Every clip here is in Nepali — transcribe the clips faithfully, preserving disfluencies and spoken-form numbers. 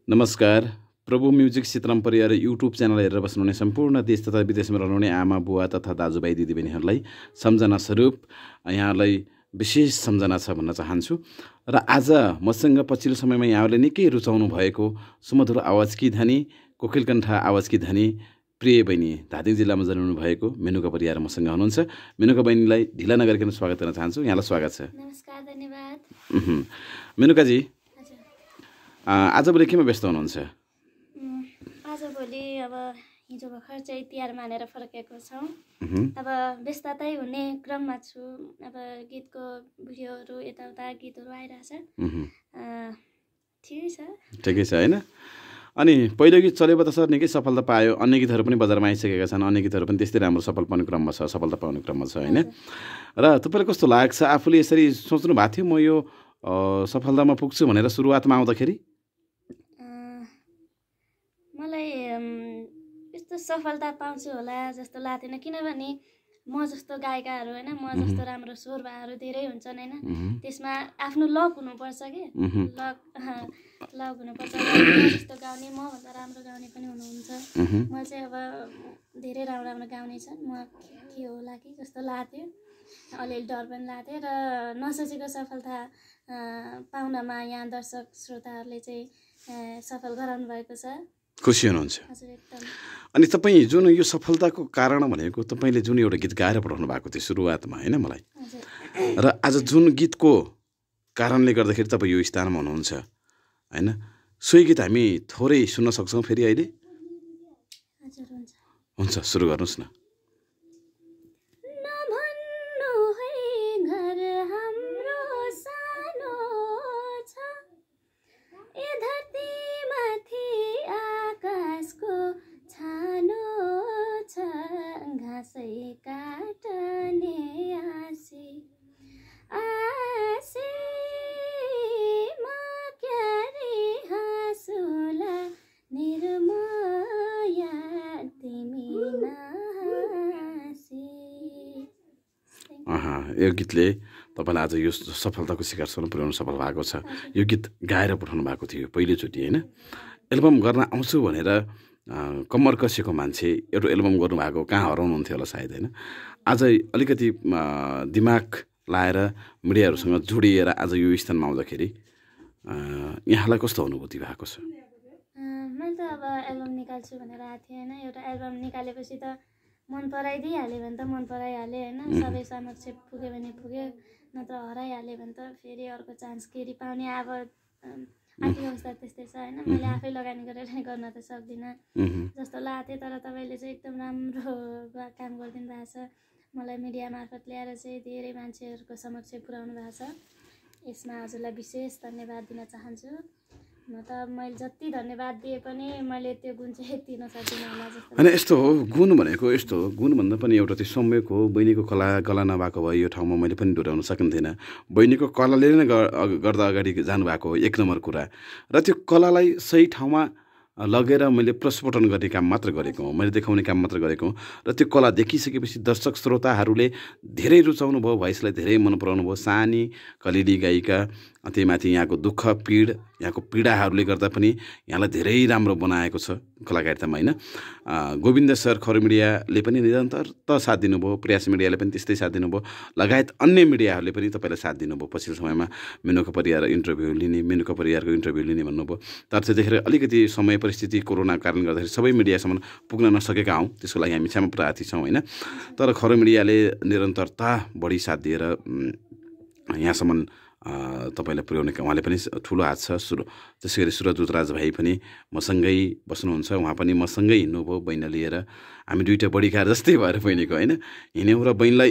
नमस्कार। Prabhu music Sitaram Pariyar YouTube channel हेरेर बस्नुहुने सम्पूर्ण देश तथा विदेशमा रहनुहुने आमा बुवा तथा दाजुभाइ दिदीबहिनीहरूलाई सम्झना स्वरूप यहाँलाई विशेष सम्झना छ भन्न चाहन्छु। र आज मसँग पछिल्लो समयमा यहाँहरूले निकै रुचाउनु भएको सुमधुर आवाजकी धनी, कोकिलकण्ठ आवाजकी धनी प्रिय बहिनी धादिङ जिल्लामा जन्मनु भएको मेनुका परियार मसँग हुनुहुन्छ। मेनुका बहिनीलाई ढिला नगरिकन स्वागत गर्न चाहन्छु। यहाँलाई स्वागत छ। नमस्कार, धन्यवाद। मेनुकाजी, आजभोलि केमा व्यस्त हुनुहुन्छ? आजभोलि अब हिजो भर्खर चाहिँ तिहार मानेर फर्केको छौँ। अब व्यस्ततै हुने क्रममा छु। अब गीतको भिडियोहरू यताउता गीतहरू आइरहेछ। ठिकै छ ठिकै छ होइन? अनि पहिलो गीत चलेको त सर निकै सफलता पायो। अन्य गीतहरू पनि बजारमा आइसकेका छन्। अन्य गीतहरू पनि त्यस्तै राम्रो सफल पाउने क्रममा छ, सफलता पाउने क्रममा छ होइन? र तपाईँलाई कस्तो लाग्छ? आफूले यसरी सोच्नु भएको थियो म यो सफलतामा पुग्छु भनेर सुरुवातमा आउँदाखेरि? मलाई यस्तो सफलता पाउँछु होला जस्तो लाग्थेन, किनभने म जस्तो गायिकाहरू होइन, म जस्तो राम्रो स्वर भाहरू धेरै हुन्छन् होइन। त्यसमा आफ्नो लक हुनुपर्छ कि लक लक हुनुपर्छ। म जस्तो गाउने, मभन्दा राम्रो गाउने पनि हुनुहुन्छ। म चाहिँ अब धेरै राम्रो राम्रो गाउने छन्, म के होला कि जस्तो लाग्थ्यो। अलिअलि डर पनि लाग्थ्यो र नसोचेको सफलता पाउनमा यहाँ दर्शक श्रोताहरूले चाहिँ सफल गराउनु भएको छ। खुसी हुनुहुन्छ? हजुर, एकदम। अनि तपाईँ जुन यो सफलताको कारण भनेको तपाईँले जुन एउटा गीत गाएर पठाउनु भएको थियो सुरुवातमा होइन मलाई, र आज जुन गीतको कारणले गर्दाखेरि तपाईँ यो स्थानमा हुनुहुन्छ होइन, सोही गीत हामी थोरै सुन्न सक्छौँ फेरि अहिले? हजुर, हुन्छ। हुन्छ, सुरु गर्नुहोस् न। यो गीतले तपाईँलाई आज यो सफलताको शिखरसम्म पुर्याउनु सफल भएको छ। यो गीत गाएर पठाउनु भएको थियो पहिलोचोटि होइन? एल्बम गर्न आउँछु भनेर कम्मर कसेको मान्छे एउटा एल्बम गर्नुभएको कहाँ हराउनुहुन्थ्यो होला सायद होइन? आज अलिकति दिमाग लाएर मिडियाहरूसँग जोडिएर आज यो स्थानमा आउँदाखेरि यहाँलाई कस्तो अनुभूति भएको छ? मैले त अब एल्बम निकाल्छु भनेर आएको थिएँ होइन। एउटा एल्बम निकालेपछि त मन पराइदिइहाल्यो भने त मन पराइहाल्यो होइन। सबै समक्ष पुग्यो भने पुग्यो, नत्र हराइहाल्यो भने त फेरि अर्को चान्स फेरि पाउने अब आर्थिक अवस्था त्यस्तै छ होइन। मैले आफै लगानी गरेर गर्न त सक्दिनँ जस्तो लाग्थ्यो। तर तपाईँले चाहिँ एकदम राम्रो काम गरिदिनु भएको छ। मलाई मिडिया मार्फत ल्याएर चाहिँ धेरै मान्छेहरूको समक्ष पुर्याउनु भएको छ। यसमा हजुरलाई विशेष धन्यवाद दिन चाहन्छु। म त मैले जति धन्यवाद दिए पनि मैले त्यो गुण चाहिँ दिन सक्दिनँ होला जस्तो। होइन, यस्तो हो गुण भनेको, यस्तो हो गुण भन्दा पनि एउटा त्यो सम्यक हो। बहिनीको कला कला नभएको भए यो ठाउँमा मैले पनि डोर्याउन सकिन्थेन। बहिनीको कलाले नै गर्दा अगाडि जानुभएको हो एक नम्बर कुरा। र त्यो कलालाई सही ठाउँमा लगेर मैले प्रस्फुटन गर्ने काम मात्र गरेको हुँ, मैले देखाउने काम मात्र गरेको हुँ। र त्यो कला देखिसकेपछि दर्शक श्रोताहरूले धेरै रुचाउनु भयो, भोइसलाई धेरै मन पराउनु भयो। सानी कलिली गायिका, त्यही माथि यहाँको दुःख पीड, यहाँको पीडाहरूले गर्दा पनि यहाँलाई धेरै राम्रो बनाएको छ कलाकारितामा होइन? गोविन्द सर खर मिडियाले पनि निरन्तर त साथ दिनुभयो, प्रयास मिडियाले पनि त्यस्तै साथ दिनुभयो, लगायत अन्य मिडियाहरूले पनि तपाईँलाई साथ दिनुभयो। पछिल्लो समयमा मेनुका परियार इन्टरभ्यू लिने, मेनुका परियारको इन्टरभ्यू लिने भन्नुभयो। तर त्यतिखेर अलिकति समय परिस्थिति कोरोनाको कारणले गर्दाखेरि सबै मिडियासम्म पुग्न नसकेका हौँ, त्यसको लागि हामी क्षमा प्रार्थी छौँ होइन? तर खर मिडियाले निरन्तरता बढी साथ दिएर यहाँसम्म तपाईँलाई पुर्याउने उहाँले पनि ठुलो हात छ। सुरु त्यसै गरी सुरज दुतराज भाइ पनि मसँगै बस्नुहुन्छ, उहाँ पनि मसँगै हिँड्नुभयो बहिनी लिएर। हामी दुइटा बढीकार जस्तै भएर बहिनीको होइन हिँड्यौँ। र बहिनीलाई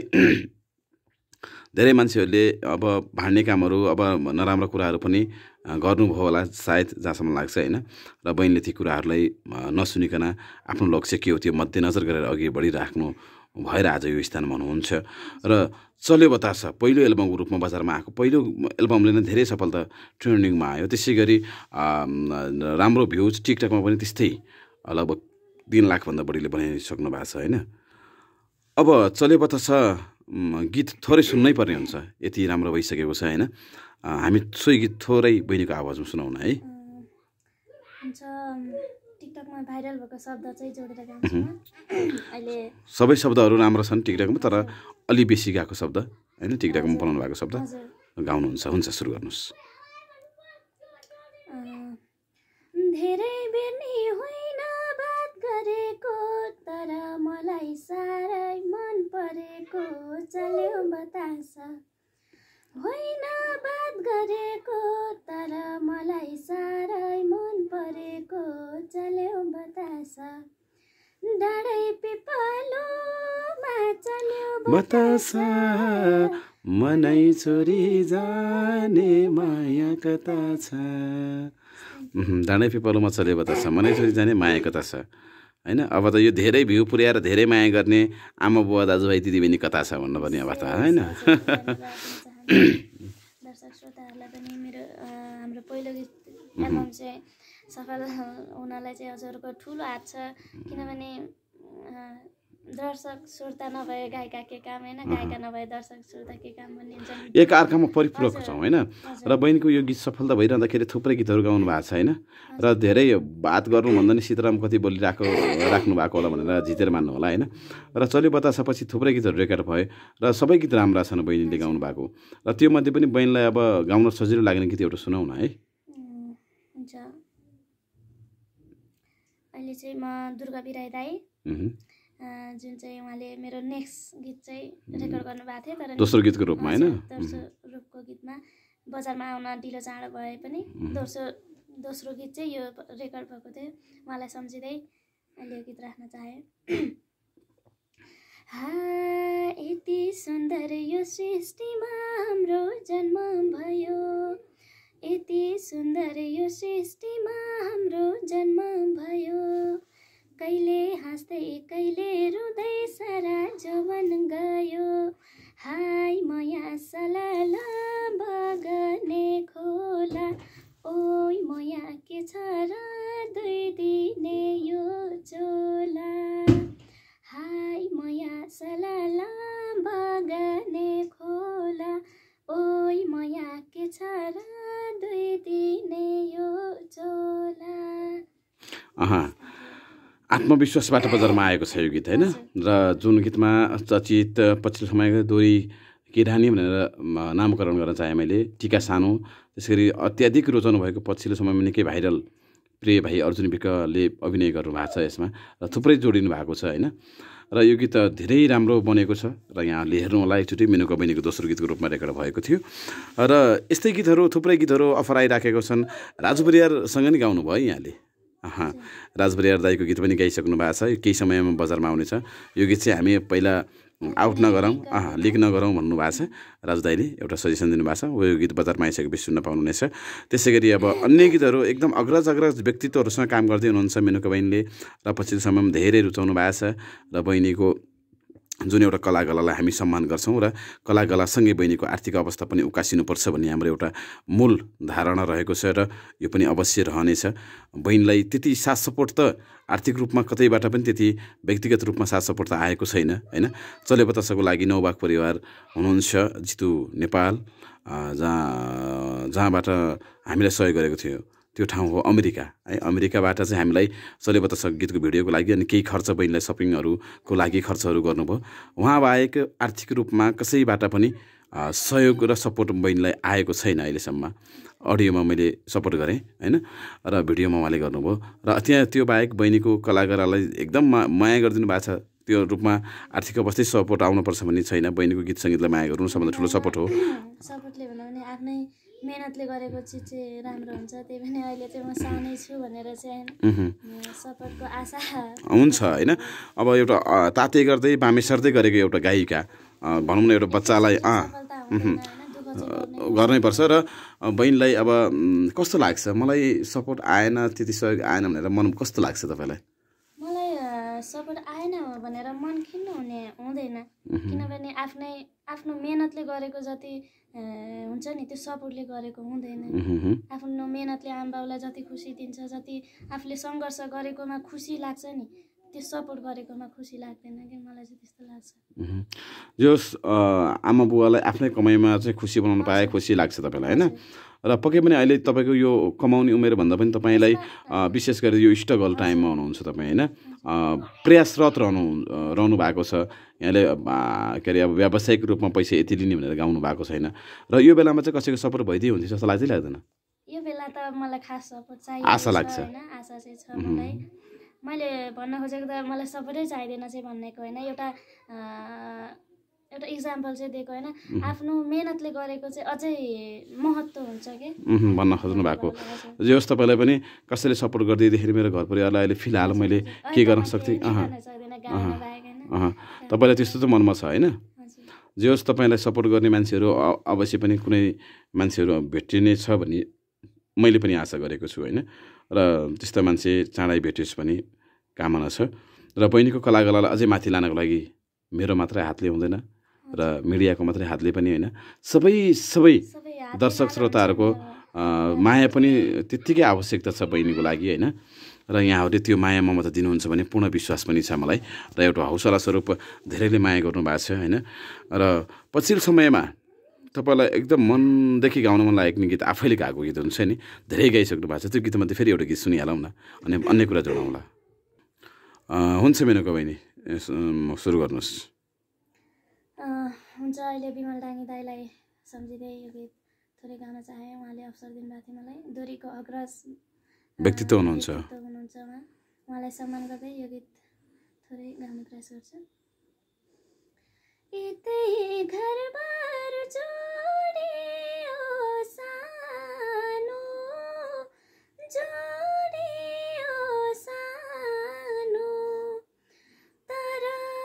धेरै मान्छेहरूले अब भाँड्ने कामहरू, अब नराम्रो कुराहरू पनि गर्नुभयो होला सायद, जहाँसम्म लाग्छ होइन? र बहिनीले ती कुराहरूलाई नसुनिकन आफ्नो लक्ष्य के हो त्यो मध्यनजर गरेर अघि बढिराख्नु भएर आज यो स्थानमा हुनुहुन्छ। र चल्यो बतास पहिलो एल्बमको रूपमा बजारमा आएको पहिलो एल्बमले नै धेरै सफलता ट्रेन्डिङमा आयो। त्यसै गरी राम्रो भ्युज टिकटकमा पनि त्यस्तै लगभग तीन लाखभन्दा बढीले बनाइसक्नु भएको छ होइन? अब चल्यो बतास गीत थोरै सुन्नै पर्ने हुन्छ, यति राम्रो भइसकेको छ हैन। हामी सोही गीत थोरै बहिनीको आवाजमा सुनाउन है। हुन्छ टिकटकमा भाइरल भएको शब्द चाहिँ जोडेर गाउँछु म अहिले सबै शब्दहरू राम्रो छन् टिकटकमा तर अलि बेसी गएको शब्द हैन टिकटकमा बनाउनु भएको शब्द गाउनुहुन्छ हुन्छ सुरु गर्नुहोस् धेरै बेर्नी होइन बात गरेको तर मलाई साह्रै मन परेको चल्यो बतासा होइन बात गरेको तर मलाई साह्रै मन परेको चल्यो बतासा डाँडै पिपलोमा चल्यो बतासा मनै छोरी जाने माया कता छ डाँडै पिपलोमा चल्यो बतासा मनै छोरी जाने माया कता छ हैन अब त यो धेरै भ्यू पुर्याएर धेरै माया गर्ने आमा बुवा दाजुभाइ दिदीबहिनी कता छ भन्नुपर्ने अवस्था हैन दर्शक श्रोताहरूलाई पनि मेरो हाम्रो पहिलो गीत एल्बम चाहिँ सफल हुनलाई चाहिँ हजुरको ठुलो हात छ किनभने दर्शक श्रोता नभए गायिका के काम होइन गायिका नभए दर्शक श्रोता के काम भन्ने हुन्छ एक अर्कामा परिपूरक छौँ होइन र बहिनीको यो गीत सफलता भइरहँदाखेरि थुप्रै गीतहरू गाउनु भएको छ होइन र धेरै बात गर्नुभन्दा नि सीताराम कति बोलिरहेको राख्नु भएको होला भनेर जितेर मान्नु होला होइन र चल्यो बतासापछि थुप्रै गीतहरू रेकर्ड भयो र सबै गीत राम्रा छन् बहिनीले गाउनु भएको र त्यो मध्ये पनि बहिनीलाई अब गाउन सजिलो लाग्ने गीत एउटा सुनाउ न है हुन्छ अहिले चाहिँ म दुर्गा बिराई दाई जुन चाहिँ उहाँले मेरो नेक्स्ट गीत चाहिँ रेकर्ड गर्नुभएको थियो तर दोस्रो गीतको रूपमा होइन दोस्रो रूपको गीतमा बजारमा आउन ढिलो चाँडो भए पनि दोस्रो दोस्रो गीत चाहिँ यो रेकर्ड भएको थियो उहाँलाई सम्झिँदै अहिले यो गीत राख्न चाहे हा यति सुन्दर यो सृष्टिमा हाम्रो जन्म भयो यति सुन्दर यो सृष्टिमा हाम्रो जन्म भयो कहिले हाँस्दै कहिले रुँदै सारा जवन गयो हाय मया सलाला बगने खोला ओइ मया के छ र दुई दिने यो चोला हाय मया सलाला बगने खोला ओइ मया के छ र दुई दिने यो चोला अहा आत्मविश्वासबाट बजारमा आएको छ यो गीत होइन र जुन गीतमा चर्चित पछिल्लो समयको दोरी किरानी भनेर नामकरण गर्न चाहेँ मैले टिका सानो त्यसरी अत्याधिक रोचन भएको पछिल्लो समयमा निकै भाइरल प्रिय भाइ अर्जुन विकले अभिनय गर्नुभएको छ यसमा र थुप्रै जोडिनु भएको छ होइन र यो गीत धेरै राम्रो बनेको छ र यहाँले हेर्नु होला एकचोटि मेनुका बहिनीको दोस्रो गीतको रूपमा रेकर्ड भएको थियो र यस्तै गीतहरू थुप्रै गीतहरू अफर आइराखेको छन् राजु परियारसँग नि गाउनु भयो यहाँले अँ राज परियार दाईको गीत पनि गाइसक्नु भएको छ केही समयमा बजारमा आउनेछ यो गीत चाहिँ हामी पहिला आउट नगरौँ अँ लिक नगरौँ भन्नुभएको छ राजु दाईले एउटा सजेसन दिनुभएको छ यो गीत बजारमा आइसकेपछि सुन्न पाउनुहुनेछ त्यसै गरी अब अन्य गीतहरू एकदम अग्रज अग्रज व्यक्तित्वहरूसँग काम गर्दै हुनुहुन्छ मेनुका बहिनीले र पछिल्लो समयमा धेरै रुचाउनु भएको छ र बहिनीको जुन एउटा कलाकलालाई हामी सम्मान गर्छौँ र कलाकलासँगै बहिनीको आर्थिक अवस्था पनि उकासिनुपर्छ भन्ने हाम्रो एउटा मूल धारणा रहेको छ र यो पनि अवश्य रहनेछ बहिनीलाई त्यति साथ सपोर्ट त आर्थिक रूपमा कतैबाट पनि त्यति व्यक्तिगत रूपमा साथ सपोर्ट त आएको छैन होइन चल्यो बतासाको लागि नौबाग परिवार हुनुहुन्छ जितु नेपाल जहाँ जहाँबाट हामीलाई सहयोग गरेको थियो त्यो ठाउँ हो अमेरिका है अमेरिकाबाट चाहिँ हामीलाई चल्यो बतासा गीतको भिडियोको लागि अनि केही खर्च बहिनीलाई सपिङहरूको लागि खर्चहरू गर्नुभयो उहाँ बाहेक आर्थिक रूपमा कसैबाट पनि सहयोग र सपोर्ट बहिनीलाई आएको छैन अहिलेसम्म अडियोमा मैले सपोर्ट गरेँ होइन र भिडियोमा उहाँले गर्नुभयो र त्यहाँ त्यो बाहेक बहिनीको कलाकारलाई एकदम माया गरिदिनु भएको छ त्यो रूपमा आर्थिक अवस्था सपोर्ट आउनुपर्छ भन्ने छैन बहिनीको गीत सङ्गीतलाई माया गर्नु सबभन्दा ठुलो सपोर्ट हो सपोर्टले भन्दा पनि आफ्नै मेहनतले गरेको चिज चाहिँ राम्रो हुन्छ त्यही पनि अहिले चाहिँ म सानै छु भनेर चाहिँ सपोर्टको आशा हुन्छ होइन अब एउटा ताते गर्दै बामे सर्दै गरेको एउटा गायिका भनौँ न एउटा बच्चालाई अँ गर्नैपर्छ र बहिनीलाई अब कस्तो लाग्छ मलाई सपोर्ट आएन त्यति सहयोग आएन भनेर मन कस्तो लाग्छ तपाईँलाई मलाई सपोर्ट आएन भनेर मन खिन्न हुने हुँदैन किनभने आफ्नै आफ्नो मेहनतले गरेको जति हुन्छ नि त्यो सपोर्टले गरेको हुँदैन आफ्नो मेहनतले आमाबाउलाई जति खुसी दिन्छ जति आफूले सङ्घर्ष गरेकोमा खुसी लाग्छ नि त्यो सपोर्ट गरेकोमा खुसी लाग्दैन कि मलाई चाहिँ त्यस्तो लाग्छ जो आमा बुवालाई आफ्नै कमाइमा चाहिँ खुसी बनाउनु पाए खुसी लाग्छ तपाईँलाई होइन र पक्कै पनि अहिले तपाईँको यो कमाउने उमेरभन्दा पनि तपाईँलाई विशेष गरी यो स्ट्रगल टाइममा हुनुहुन्छ तपाईँ होइन, प्रयासरत रहनु रहनु भएको छ। यहाँले के अरे अब व्यावसायिक रूपमा पैसा यति लिने भनेर गाउनु भएको छैन र यो बेलामा चाहिँ कसैको सपोर्ट भइदियो हुन्थ्यो जस्तो लाग्दै लाग्दैन? यो बेला त मलाई खास सपोर्ट चाहिएको आशा लाग्छ होइन, आशा चाहिँ छ मलाई। मैले भन्न खोजेको त मलाई सपोर्टै चाहिँदैन चाहिँ भन्नेको होइन, एउटा एउटा इक्जाम्पल चाहिँ दिएको होइन, आफ्नो मेहनतले गरेको चाहिँ अझै महत्त्व हुन्छ कि भन्न खोज्नु भएको। जे होस् तपाईँलाई पनि कसैले सपोर्ट गरिदिँदाखेरि मेरो घर परिवारलाई अहिले फिलहाल मैले के गर्न सक्थेँ तपाईँलाई त्यस्तो त मनमा छ होइन। जे होस् तपाईँलाई सपोर्ट गर्ने मान्छेहरू अवश्य पनि कुनै मान्छेहरू भेटिने छ भन्ने मैले पनि आशा गरेको छु होइन, र त्यस्तो मान्छे चाँडै भेटियोस् भन्ने कामना छ। र बहिनीको कलाकलालाई अझै माथि लानको लागि मेरो मात्रै हातले हुँदैन र मिडियाको मात्रै हातले पनि होइन, सबै सबै दर्शक श्रोताहरूको माया पनि त्यत्तिकै आवश्यकता छ बहिनीको लागि होइन। र यहाँहरूले त्यो माया ममता दिनुहुन्छ भने पूर्ण विश्वास पनि छ मलाई, र एउटा हौसला स्वरूप धेरैले माया गर्नुभएको छ होइन। र पछिल्लो समयमा तपाईँलाई एकदम मनदेखि गाउन मन लागेको गीत आफैले गाएको गीत हुन्छ नि, धेरै गाइसक्नु भएको छ, त्यो गीतमध्ये फेरि एउटा गीत सुनिहालौँ न अनि अन्य कुरा जोडौँला। हुन्छ मेनुका बहिनी, सुरु गर्नुहोस्। हुन्छ, अहिले विमल डाङ्गी दाईलाई सम्झिँदै यो गीत थोरै गाउन चाहे। उहाँले अवसर दिनुभएको थियो मलाई, दोहोरीको अग्रज व्यक्तित्व हुनुहुन्छ हुनुहुन्छ उहाँ, उहाँलाई सम्मान गर्दै यो गीत थोरै गाउने प्रयास गर्छु। यतै घरबार जोडियो सानो जोडियो सानो, तर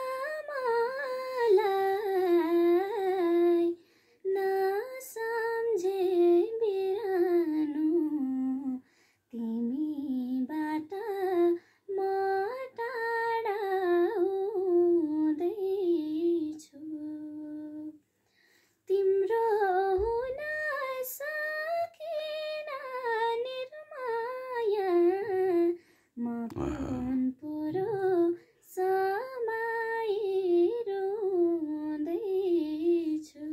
मलाई नसम्झे बिरानो, तिमीबाट म टाढा हुँदैछु, तिम्रो हुन सकिन निर्माया, म कुन पुरो समाइरुँदैछु।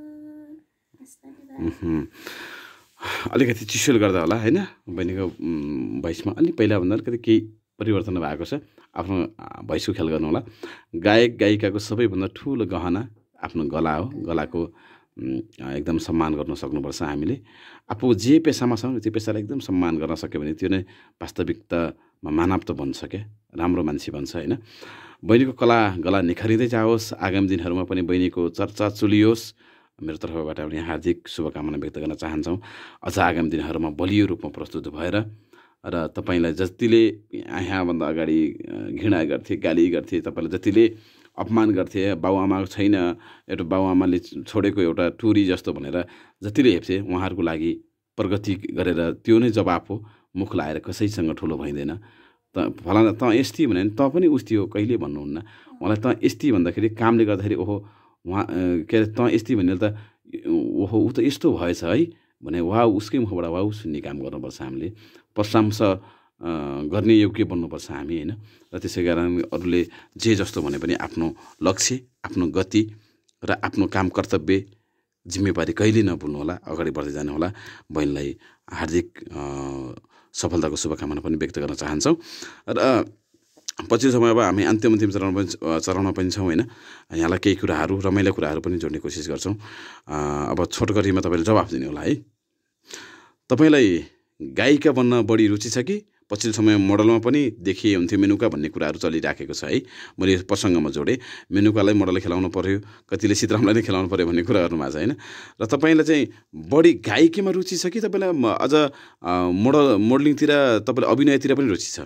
अलिकति चिसोले गर्दा होला होइन, बहिनीको भोइसमा अलि पहिलाभन्दा अलिकति केही परिवर्तन भएको छ, आफ्नो भोइसको ख्याल गर्नु होला। गायक गायिकाको सबैभन्दा ठुलो गहना आफ्नो गला हो, गलाको एकदम सम्मान गर्न सक्नुपर्छ हामीले। आफू जे पेसामा छौँ त्यो पेसालाई एकदम सम्मान गर्न सक्यो भने त्यो नै वास्तविकतामा मानव त बन्छ क्या, राम्रो मान्छे बन्छ होइन। बहिनीको कला गला निखरिँदै जाओस्, आगामी दिनहरूमा पनि बहिनीको चर्चा चुलियोस्, मेरो तर्फबाट पनि हार्दिक शुभकामना व्यक्त गर्न चाहन्छौँ। अझ आगामी दिनहरूमा बलियो रूपमा प्रस्तुत भएर र तपाईँलाई जतिले यहाँभन्दा अगाडि घृणा गर्थे, गाली गर्थे, तपाईँलाई जतिले अपमान गर्थे, बाउआमा छैन, एउटा बाउआमाले छोडेको एउटा टुरी जस्तो भनेर जतिले हेप्थे, उहाँहरूको लागि प्रगति गरेर त्यो नै जवाफ हो। मुख लाएर कसैसँग ठुलो भइँदैन। त फलाना त यस्ती भन्यो भने त पनि उस्ती हो, कहिले भन्नुहुन्न। उहाँलाई त यस्ती भन्दाखेरि कामले गर्दाखेरि ओहो उहाँ के अरे त यस्ती भन्ने त ओहो ऊ त यस्तो भएछ है भने वा उसकै मुखबाट वा सुन्ने काम गर्नुपर्छ हामीले, प्रशंसा गर्ने योग्य बन्नुपर्छ हामी होइन। र त्यसै कारण अरूले जे जस्तो भने पनि आफ्नो लक्ष्य, आफ्नो गति र आफ्नो काम कर्तव्य जिम्मेवारी कहिले नभुल्नु होला, अगाडि बढ्दै जानु होला। बहिनीलाई हार्दिक सफलताको शुभकामना पनि व्यक्त गर्न चाहन्छौँ। र पछिल्लो समय अब हामी अन्तिम अन्तिम चरण पनि चरणमा पनि छौँ होइन। यहाँलाई केही कुराहरू रमाइलो कुराहरू पनि जोड्ने कोसिस गर्छौँ। अब छोटकरीमा तपाईँले जवाफ दिनु होला है। तपाईँलाई गायिका बन्न बढी रुचि छ कि पछिल्लो समय मोडलमा पनि देखिए हुन्थ्यो मेनुका भन्ने कुराहरू चलिराखेको छ है। मैले प्रसङ्गमा जोडेँ, मेनुकालाई मोडल खेलाउनु पऱ्यो, कतिले सीतारामलाई नै खेलाउनु पऱ्यो भन्ने कुराहरूमा छ होइन। र तपाईँलाई चाहिँ बढी गायकीमा रुचि छ कि तपाईँलाई अझ मोडल मोडलिङतिर तपाईँलाई अभिनयतिर पनि रुचि छ?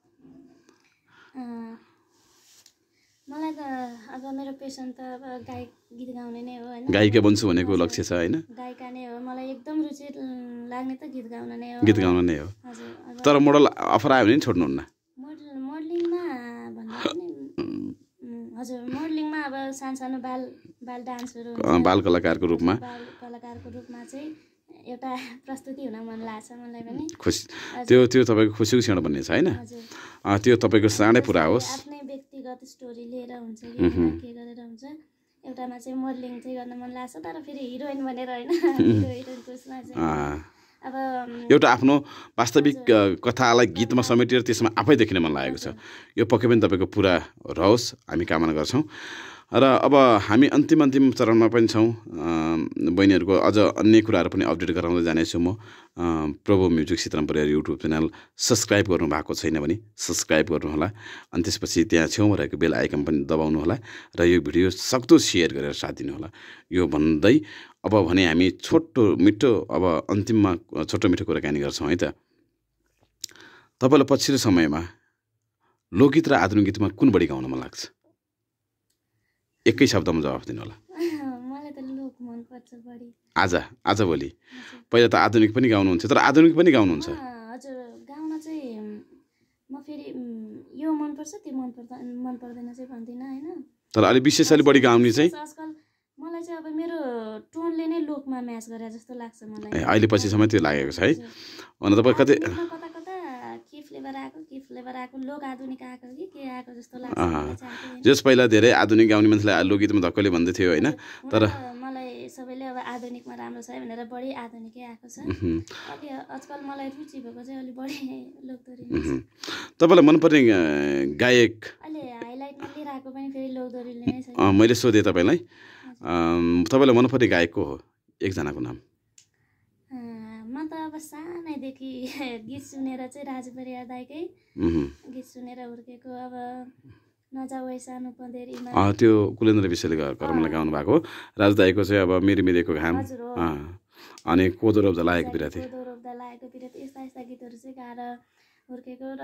मलाई त अब मेरो पेसन त अब गायक गीत गाउने नै हो होइन। गायिका बन्छु भनेको लक्ष्य छ होइन? गायिका नै हो, मलाई एकदम रुचि लाग्ने त गीत गाउन नै हो। गीत गाउन नै हो। हजुर। तर मोडल अफर आयो भने नि छोड्नुहुन्न? मोडल मोडलिङमा भन्दा पनि हजुर, मोडलिङमा अब सानो सानो बाल बाल डान्सहरू हुन्छ, बाल कलाकारको रूपमा बाल कलाकारको रूपमा चाहिँ एउटा प्रस्तुति हुन मन लाग्छ मलाई पनि। खुसी त्यो त्यो तपाईँको खुसीको क्षण भन्ने छ होइन? त्यो तपाईँको चाँडै पुरा होस्। आफ्नै व्यक्तिगत स्टोरी लिएर हुन्छ कि के गरेर हुन्छ, एउटामा चाहिँ मोडलिङ चाहिँ गर्न मन लाग्छ तर फेरि हिरोइन भनेर होइन हिरो हिरोइनको उसमा चाहिँ अब एउटा आफ्नो वास्तविक कथालाई गीतमा समेटेर त्यसमा आफै देखिन मन लागेको छ यो पक्कै पनि तपाईँको पुरा रहोस् हामी कामना गर्छौँ र अब हामी अन्तिम अन्तिम चरणमा पनि छौँ बहिनीहरूको अझ अन्य कुराहरू पनि अपडेट गराउँदै जानेछु म Prabhu music Sitaram Pariyar YouTube channel subscribe गर्नु भएको छैन भने सब्सक्राइब गर्नुहोला अनि त्यसपछि त्यहाँ छेउमा रहेको बेल आइकन पनि दबाउनुहोला र यो भिडियो सक्दो सेयर गरेर साथ दिनुहोला यो भन्दै अब भने हामी छोटो मिठो अब अन्तिममा छोटो मिठो कुराकानी गर्छौँ है त तपाईँलाई पछिल्लो समयमा लोकगीत र आधुनिक गीतमा कुन बढी गाउन मन लाग्छ एकै शब्दमा जवाफ दिनु होला मलाई त लोक मन पर्छ बढी आज आजभोलि पहिला त आधुनिक पनि गाउनुहुन्छ तर आधुनिक पनि गाउनुहुन्छ हजुर गाउन चाहिँ म फेरि यो मन पर्छ त्यो मन पर्दैन मन पर्दैन चाहिँ भन्दिनँ होइन तर अलि विशेष अलि बढी गाउने चाहिँ आजकल मलाई चाहिँ अब मेरो टोनले नै लोकमा म्याच गरे जस्तो लाग्छ मलाई अहिले पछिसम्म त्यो लागेको छ है अनि तपाईँ कतै कता कता के फ्लेभर आएको के फ्लेभर आएको लोक आधुनिक आएको कि के आएको जस्तो लाग्छ जस पहिला धेरै आधुनिक गाउने मान्छेलाई लोकगीतमा धक्कले भन्दै थियो होइन तर मलाई सबैले अब आधुनिकमा राम्रो छ भनेर बढी आधुनिकै आएको छ अलि आजकल मलाई रुचि भएको चाहिँ अलि बढी लोकदोरी तपाईँलाई मनपर्ने गायक अहिले हाइलाइटमा लिइरहेको पनि फेरि लोकदोरीले नै छ मैले सोधेँ तपाईँलाई तपाईँलाई मनपर्ने गायक को हो एकजनाको नाम म त अब सानैदेखि गीत सुनेर चाहिँ राजु परियार दाइकै गीत सुनेर हुर्केको अब नजाऊ सानो पँधेरीमा त्यो कुलेन्द्र विषयले कर्मलाई गाउनु भएको राजु दाइको चाहिँ अब मेरी मेरीको घाम अनि कोदो रोप्दा लागेको बिराती कोदो रोप्दा लागेको बिराती यस्ता यस्ता गीतहरू चाहिँ गाएर हुर्केको र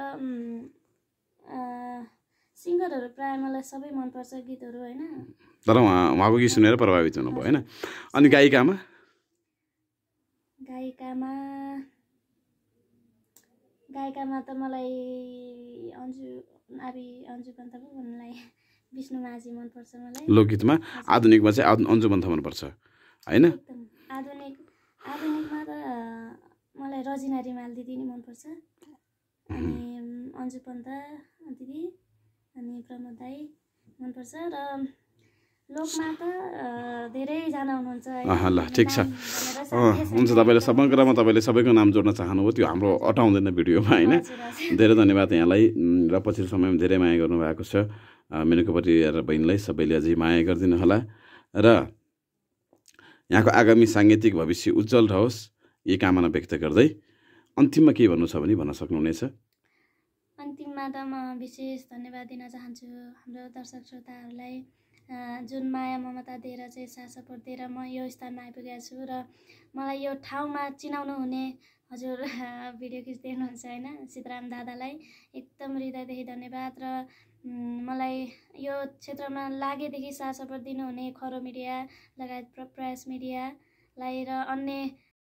सिङ्गरहरू प्रायः मलाई सबै मनपर्छ गीतहरू होइन तर उहाँको गीत सुनेर प्रभावित हुनुभयो होइन अनि गायिकामा गायिकामा गायिकामा त मलाई अन्जु आबी अन्जु पन्त पो भन्नुलाई विष्णु माझी मनपर्छ मलाई लोकगीतमा आधुनिकमा चाहिँ अन्जु पन्त मनपर्छ होइन आधुनिक आधुनिकमा त मलाई रजिना रिमाल दिदी नि मनपर्छ अनि अन्जु पन्त दिदी अनि प्रमोद दाई मनपर्छ र लोकमा त धेरैजना हुनुहुन्छ ल ठिक छ हुन्छ तपाईँले समग्रमा तपाईँले सबैको नाम जोड्न चाहनुभयो त्यो हाम्रो अटाउँदैन भिडियोमा होइन धेरै धन्यवाद यहाँलाई र पछिल्लो समयमा धेरै माया गर्नुभएको छ मेनुका परियार बहिनीलाई सबैले अझै माया गरिदिनु होला र यहाँको आगामी साङ्गीतिक भविष्य उज्जवल रहोस् यही कामना व्यक्त गर्दै अन्तिममा के भन्नु छ भने भन्न सक्नुहुनेछ अन्तिममा त म विशेष धन्यवाद दिन चाहन्छु हाम्रो दर्शक श्रोताहरूलाई जुन माया ममता दिएर चाहिँ साथ सपोर्ट दिएर म यो स्थानमा आइपुगेको छु र मलाई यो ठाउँमा चिनाउनु हुने हजुर भिडियो खिच्दै हुनुहुन्छ होइन सीताराम दादालाई एकदम हृदयदेखि धन्यवाद र मलाई यो क्षेत्रमा लागेदेखि साथ सपोर्ट दिनुहुने खरो मिडिया लगायत प्रयास मिडियालाई र अन्य